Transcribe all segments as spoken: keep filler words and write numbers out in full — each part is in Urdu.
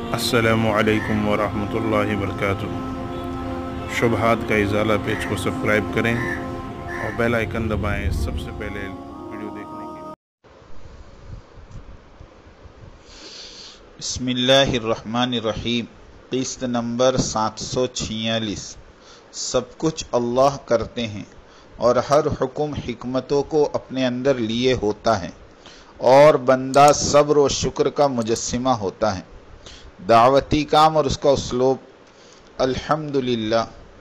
السلام علیکم ورحمۃ اللہ وبرکاتہ۔ شبہات کا ازالہ پیج کو سبسکرائب کریں اور بیل آئیکن دبائیں سب سے پہلے ویڈیو دیکھنے کے لیے۔ بسم اللہ الرحمن الرحیم۔ قسط نمبر سات سو چھیالیس۔ سب کچھ اللہ کرتے ہیں اور ہر حکم حکمتوں کو اپنے اندر لیے ہوتا ہے، اور بندہ صبر و شکر کا مجسمہ ہوتا ہے۔ دعوتی کام اور اس کا اسلوب۔ الحمدللہ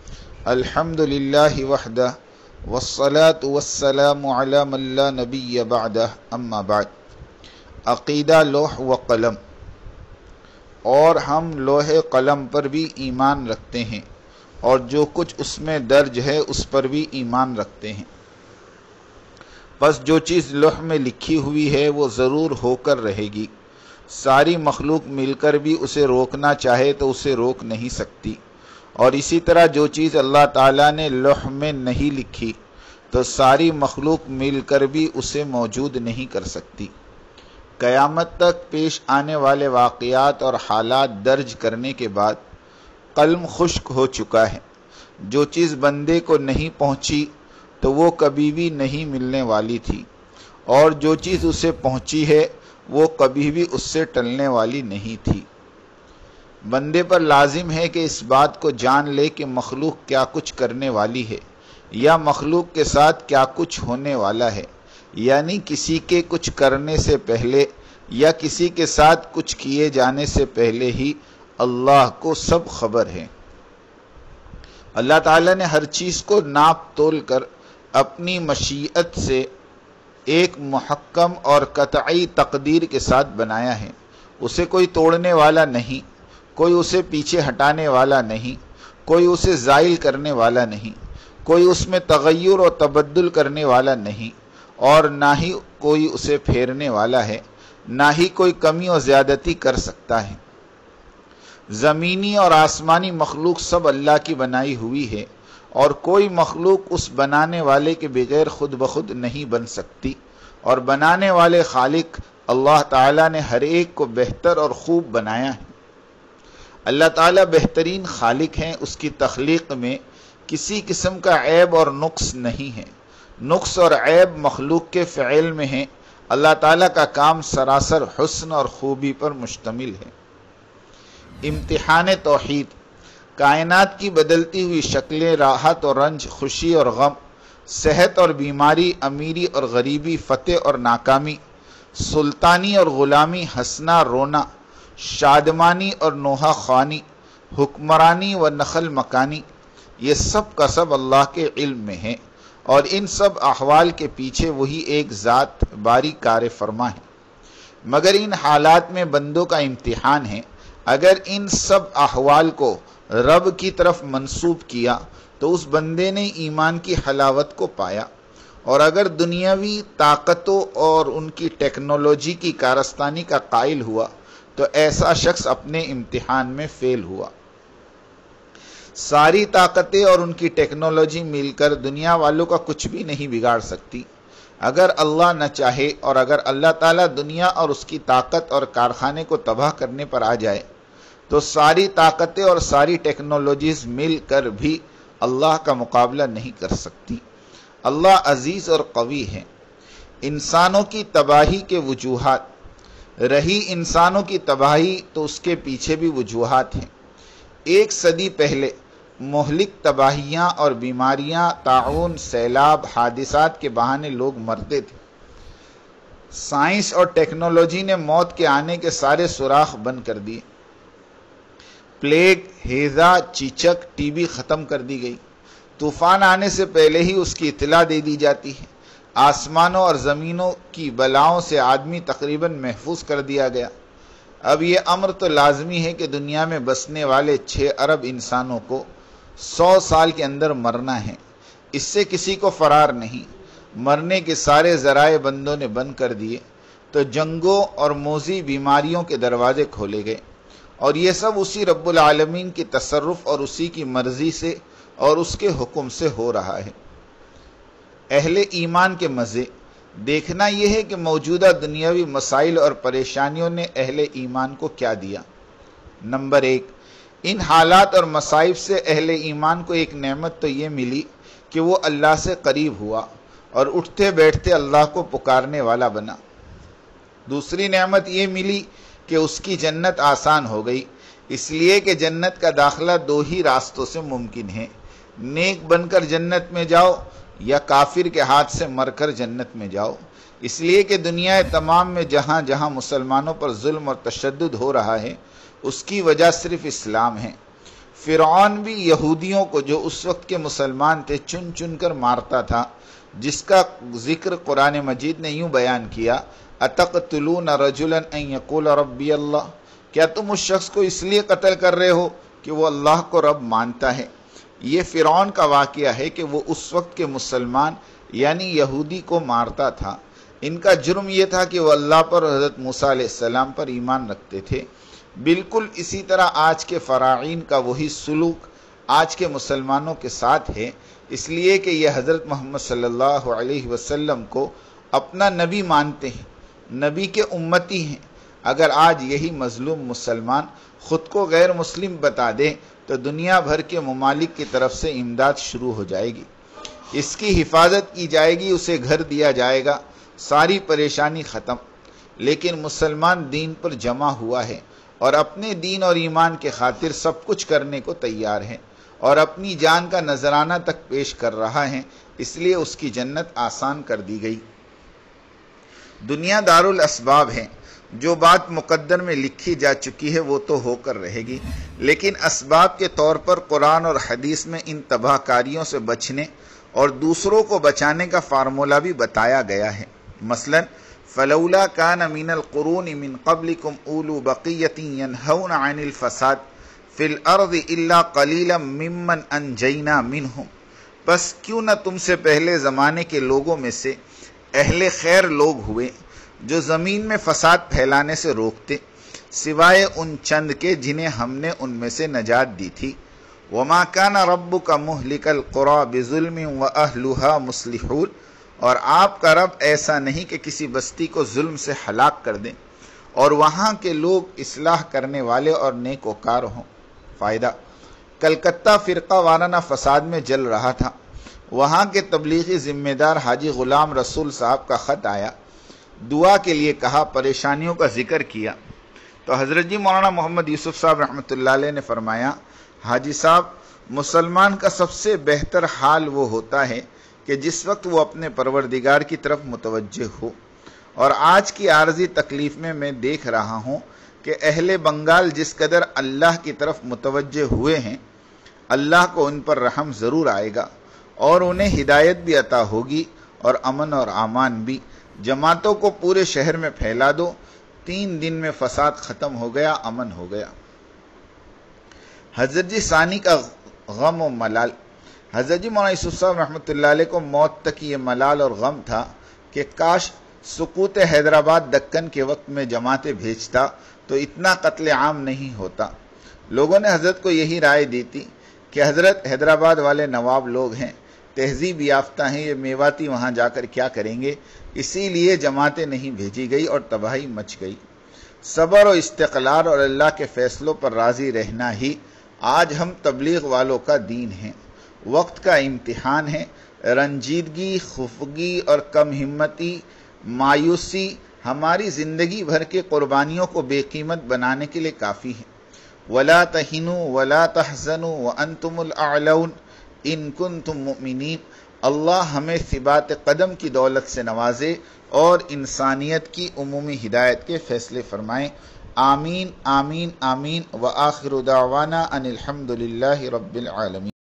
الحمدللہ وحدہ والصلاة والسلام علی من لا نبی بعدہ، اما بعد۔ عقیدہ لوح و قلم۔ اور ہم لوح قلم پر بھی ایمان رکھتے ہیں اور جو کچھ اس میں درج ہے اس پر بھی ایمان رکھتے ہیں۔ بس جو چیز لوح میں لکھی ہوئی ہے وہ ضرور ہو کر رہے گی۔ ساری مخلوق مل کر بھی اسے روکنا چاہے تو اسے روک نہیں سکتی، اور اسی طرح جو چیز اللہ تعالیٰ نے لوح میں نہیں لکھی تو ساری مخلوق مل کر بھی اسے موجود نہیں کر سکتی۔ قیامت تک پیش آنے والے واقعات اور حالات درج کرنے کے بعد قلم خشک ہو چکا ہے۔ جو چیز بندے کو نہیں پہنچی تو وہ کبھی بھی نہیں ملنے والی تھی، اور جو چیز اسے پہنچی ہے وہ کبھی بھی اس سے ٹلنے والی نہیں تھی۔ بندے پر لازم ہے کہ اس بات کو جان لے کہ مخلوق کیا کچھ کرنے والی ہے، یا مخلوق کے ساتھ کیا کچھ ہونے والا ہے، یعنی کسی کے کچھ کرنے سے پہلے یا کسی کے ساتھ کچھ کیے جانے سے پہلے ہی اللہ کو سب خبر ہے۔ اللہ تعالیٰ نے ہر چیز کو ناپ تول کر اپنی مشیت سے ایک محکم اور قطعی تقدیر کے ساتھ بنایا ہے۔ اسے کوئی توڑنے والا نہیں، کوئی اسے پیچھے ہٹانے والا نہیں، کوئی اسے زائل کرنے والا نہیں، کوئی اس میں تغیر و تبدل کرنے والا نہیں، اور نہ ہی کوئی اسے پھیرنے والا ہے، نہ ہی کوئی کمی و زیادتی کر سکتا ہے۔ زمینی اور آسمانی مخلوق سب اللہ کی بنائی ہوئی ہے، اور کوئی مخلوق اس بنانے والے کے بغیر خود بخود نہیں بن سکتی، اور بنانے والے خالق اللہ تعالیٰ نے ہر ایک کو بہتر اور خوب بنایا ہے۔ اللہ تعالیٰ بہترین خالق ہیں، اس کی تخلیق میں کسی قسم کا عیب اور نقص نہیں ہے۔ نقص اور عیب مخلوق کے فعل میں ہیں، اللہ تعالیٰ کا کام سراسر حسن اور خوبی پر مشتمل ہے۔ امتحان توحید۔ کائنات کی بدلتی ہوئی شکلیں، راحت اور رنج، خوشی اور غم، صحت اور بیماری، امیری اور غریبی، فتح اور ناکامی، سلطانی اور غلامی، ہنسنا رونا، شادمانی اور نوحہ خوانی، حکمرانی و نخل مکانی، یہ سب کا سب اللہ کے علم میں ہے، اور ان سب احوال کے پیچھے وہی ایک ذات باری کار فرما ہے۔ مگر ان حالات میں بندوں کا امتحان ہے۔ اگر ان سب احوال کو رب کی طرف منسوب کیا تو اس بندے نے ایمان کی حلاوت کو پایا، اور اگر دنیاوی طاقتوں اور ان کی ٹیکنالوجی کی کارستانی کا قائل ہوا تو ایسا شخص اپنے امتحان میں فیل ہوا۔ ساری طاقتیں اور ان کی ٹیکنالوجی مل کر دنیا والوں کا کچھ بھی نہیں بگاڑ سکتی اگر اللہ نہ چاہے، اور اگر اللہ تعالیٰ دنیا اور اس کی طاقت اور کارخانے کو تباہ کرنے پر آ جائے تو ساری طاقتیں اور ساری ٹیکنالوجیز مل کر بھی اللہ کا مقابلہ نہیں کر سکتی۔ اللہ عزیز اور قوی ہے۔ انسانوں کی تباہی کے وجوہات۔ رہی انسانوں کی تباہی تو اس کے پیچھے بھی وجوہات ہیں۔ ایک صدی پہلے مہلک تباہیاں اور بیماریاں، طاعون، سیلاب، حادثات کے بہانے لوگ مرتے تھے۔ سائنس اور ٹیکنالوجی نے موت کے آنے کے سارے سوراخ بند کر دیے۔ پلیگ، ہیضہ، چیچک، ٹی بی ختم کر دی گئی۔ طوفان آنے سے پہلے ہی اس کی اطلاع دے دی جاتی ہے۔ آسمانوں اور زمینوں کی بلاؤں سے آدمی تقریباً محفوظ کر دیا گیا۔ اب یہ امر تو لازمی ہے کہ دنیا میں بسنے والے چھ ارب انسانوں کو سو سال کے اندر مرنا ہے۔ اس سے کسی کو فرار نہیں۔ مرنے کے سارے ذرائع بندوں نے بند کر دیے تو جنگوں اور موذی بیماریوں کے دروازے کھولے گئے، اور یہ سب اسی رب العالمین کی تصرف اور اسی کی مرضی سے اور اس کے حکم سے ہو رہا ہے۔ اہل ایمان کے مزے۔ دیکھنا یہ ہے کہ موجودہ دنیاوی مسائل اور پریشانیوں نے اہل ایمان کو کیا دیا۔ نمبر ایک، ان حالات اور مصائب سے اہل ایمان کو ایک نعمت تو یہ ملی کہ وہ اللہ سے قریب ہوا اور اٹھتے بیٹھتے اللہ کو پکارنے والا بنا۔ دوسری نعمت یہ ملی کہ اس کی جنت آسان ہو گئی، اس لیے کہ جنت کا داخلہ دو ہی راستوں سے ممکن ہے، نیک بن کر جنت میں جاؤ یا کافر کے ہاتھ سے مر کر جنت میں جاؤ۔ اس لیے کہ دنیا تمام میں جہاں جہاں مسلمانوں پر ظلم اور تشدد ہو رہا ہے اس کی وجہ صرف اسلام ہے۔ فرعون بھی یہودیوں کو جو اس وقت کے مسلمان تھے چن چن کر مارتا تھا، جس کا ذکر قرآن مجید نے یوں بیان کیا، اتقتلون رجلا ان یقول ربی اللہ، کیا تم اس شخص کو اس لیے قتل کر رہے ہو کہ وہ اللہ کو رب مانتا ہے؟ یہ فرعون کا واقعہ ہے کہ وہ اس وقت کے مسلمان یعنی یہودی کو مارتا تھا۔ ان کا جرم یہ تھا کہ وہ اللہ پر اور حضرت موسیٰ علیہ السلام پر ایمان رکھتے تھے۔ بالکل اسی طرح آج کے فراعین کا وہی سلوک آج کے مسلمانوں کے ساتھ ہے، اس لیے کہ یہ حضرت محمد صلی اللہ علیہ وسلم کو اپنا نبی مانتے ہیں، نبی کے امتی ہیں۔ اگر آج یہی مظلوم مسلمان خود کو غیر مسلم بتا دے تو دنیا بھر کے ممالک کی طرف سے امداد شروع ہو جائے گی، اس کی حفاظت کی جائے گی، اسے گھر دیا جائے گا، ساری پریشانی ختم۔ لیکن مسلمان دین پر جمع ہوا ہے اور اپنے دین اور ایمان کے خاطر سب کچھ کرنے کو تیار ہے اور اپنی جان کا نذرانہ تک پیش کر رہا ہے، اس لیے اس کی جنت آسان کر دی گئی۔ دنیا دارالاسباب ہے، جو بات مقدر میں لکھی جا چکی ہے وہ تو ہو کر رہے گی، لیکن اسباب کے طور پر قرآن اور حدیث میں ان تباہ کاریوں سے بچنے اور دوسروں کو بچانے کا فارمولہ بھی بتایا گیا ہے۔ مثلا فلولا کان من القرون من قبلکم اولو بقیۃ ینہون عن الفساد فی الارض الا قلیلا ممن انجینا منہم، بس کیوں نہ تم سے پہلے زمانے کے لوگوں میں سے اہل خیر لوگ ہوئے جو زمین میں فساد پھیلانے سے روکتے، سوائے ان چند کے جنہیں ہم نے ان میں سے نجات دی تھی۔ وما کان ربک مہلک القری بظلم واہلھا مصلحون، اور آپ کا رب ایسا نہیں کہ کسی بستی کو ظلم سے ہلاک کر دیں اور وہاں کے لوگ اصلاح کرنے والے اور نیک وکار ہوں۔ فائدہ، کلکتہ فرقہ وارانہ فساد میں جل رہا تھا، وہاں کے تبلیغی ذمہ دار حاجی غلام رسول صاحب کا خط آیا، دعا کے لیے کہا، پریشانیوں کا ذکر کیا تو حضرت جی مولانا محمد یوسف صاحب رحمۃ اللہ علیہ نے فرمایا، حاجی صاحب، مسلمان کا سب سے بہتر حال وہ ہوتا ہے کہ جس وقت وہ اپنے پروردگار کی طرف متوجہ ہو، اور آج کی عارضی تکلیف میں میں دیکھ رہا ہوں کہ اہل بنگال جس قدر اللہ کی طرف متوجہ ہوئے ہیں، اللہ کو ان پر رحم ضرور آئے گا اور انہیں ہدایت بھی عطا ہوگی اور امن اور امان بھی۔ جماعتوں کو پورے شہر میں پھیلا دو، تین دن میں فساد ختم ہو گیا، امن ہو گیا۔ حضرت جی ثانی کا غم و ملال، حضرت جی مولانا یوسف صاحب رحمۃ اللہ علیہ کو موت تک یہ ملال اور غم تھا کہ کاش سقوط حیدرآباد دکن کے وقت میں جماعتیں بھیجتا تو اتنا قتل عام نہیں ہوتا۔ لوگوں نے حضرت کو یہی رائے دی تھی کہ حضرت حیدرآباد والے نواب لوگ ہیں، تہذیب یافتہ ہیں، یہ میواتی وہاں جا کر کیا کریں گے، اسی لیے جماعتیں نہیں بھیجی گئی اور تباہی مچ گئی۔ صبر و استقلال اور اللہ کے فیصلوں پر راضی رہنا ہی آج ہم تبلیغ والوں کا دین ہے۔ وقت کا امتحان ہے، رنجیدگی، خفگی اور کم ہمتی، مایوسی ہماری زندگی بھر کے قربانیوں کو بے قیمت بنانے کے لیے کافی ہے۔ وَلَا تَهِنُوا وَلَا تَحْزَنُوا وَأَنْتُمُ الْأَعْلَوْنَ إِن كُنتُم مُؤْمِنِينَ۔ اللہ ہمیں ثبات قدم کی دولت سے نوازے اور انسانیت کی عمومی ہدایت کے فیصلے فرمائیں۔ آمین آمین آمین۔ وآخر دعوانا ان الحمد للہ رب العالمین۔